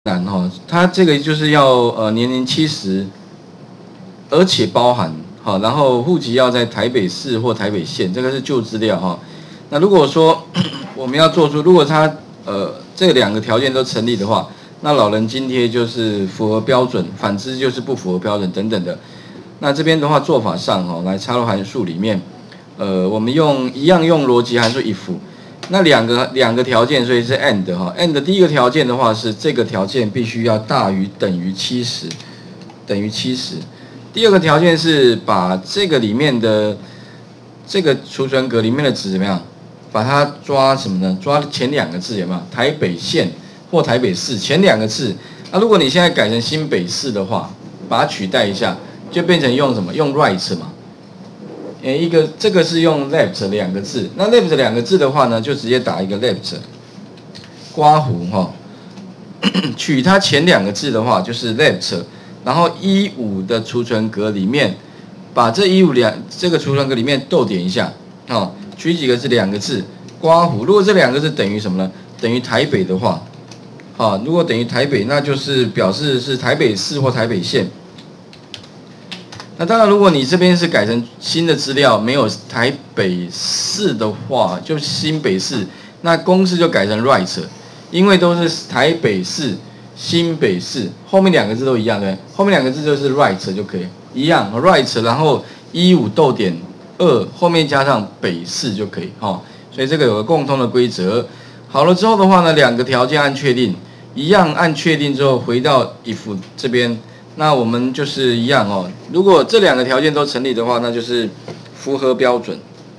难哈，它这个就是要年龄70，而且包含好，然后户籍要在台北市或台北县，这个是旧资料哈。那如果说我们要做出，如果他这两个条件都成立的话，那老人津贴就是符合标准，反之就是不符合标准等等的。那这边的话做法上哈，来插入函数里面，我们一样用逻辑函数 if。那两个条件，所以是 and 哈 ，and 第一个条件的话是这个条件必须要大于等于70，等于70。第二个条件是把这个里面的这个储存格里面的值怎么样，把它抓什么呢？抓前两个字有没有？台北县或台北市前两个字。那如果你现在改成新北市的话，把它取代一下，就变成用什么？用 right 嘛。这个是用 left 两个字，那 left 两个字的话呢，就直接打一个 left， 刮胡哈，取它前两个字的话就是 left， 然后15的储存格里面，把这这个储存格里面逗点一下，哦，取几个字？两个字，刮胡。如果这两个字等于什么呢？等于台北的话，好，如果等于台北，那就是表示是台北市或台北县。那当然，如果你这边是改成新的资料，没有台北市的话，就新北市，那公式就改成 right， 因为都是台北市、新北市，后面两个字都一样，对不对？后面两个字就是 right 就可以，一样 right， 然后15逗点2后面加上北市就可以，哈。所以这个有个共通的规则。好了之后的话呢，两个条件按确定，一样按确定之后回到 if 这边。那我们就是一样哦，如果这两个条件都成立的话，那就是符合标准。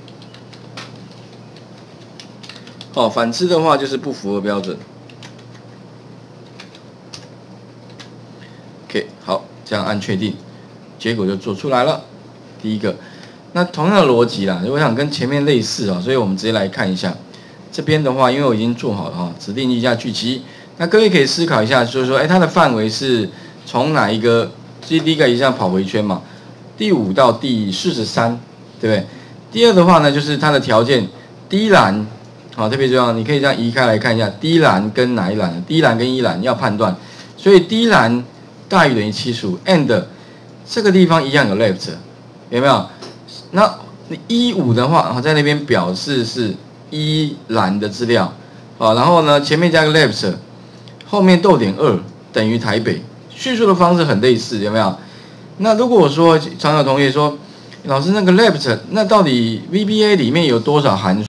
哦，反之的话就是不符合标准。OK， 好，这样按确定，结果就做出来了。第一个，那同样的逻辑啦，我想跟前面类似啊，所以我们直接来看一下。这边的话，因为我已经做好了哈，指定一下巨集。那各位可以思考一下，就是说，它的范围是从哪一个？第一个一样跑回圈嘛，第5到第43，对不对？第二的话呢，就是它的条件，第一栏，好，特别重要，你可以这样移开来看一下，第一栏跟哪一栏？第一栏跟一栏要判断，所以第一栏大于等于75 ，and 这个地方一样有 left， 有没有？那15的话，在那边表示是一栏的资料，好，然后呢前面加个 left， 后面逗点2等于台北。叙述的方式很类似，有没有？那如果我说常有同学说，老师那个 left， 那到底 VBA 里面有多少函数？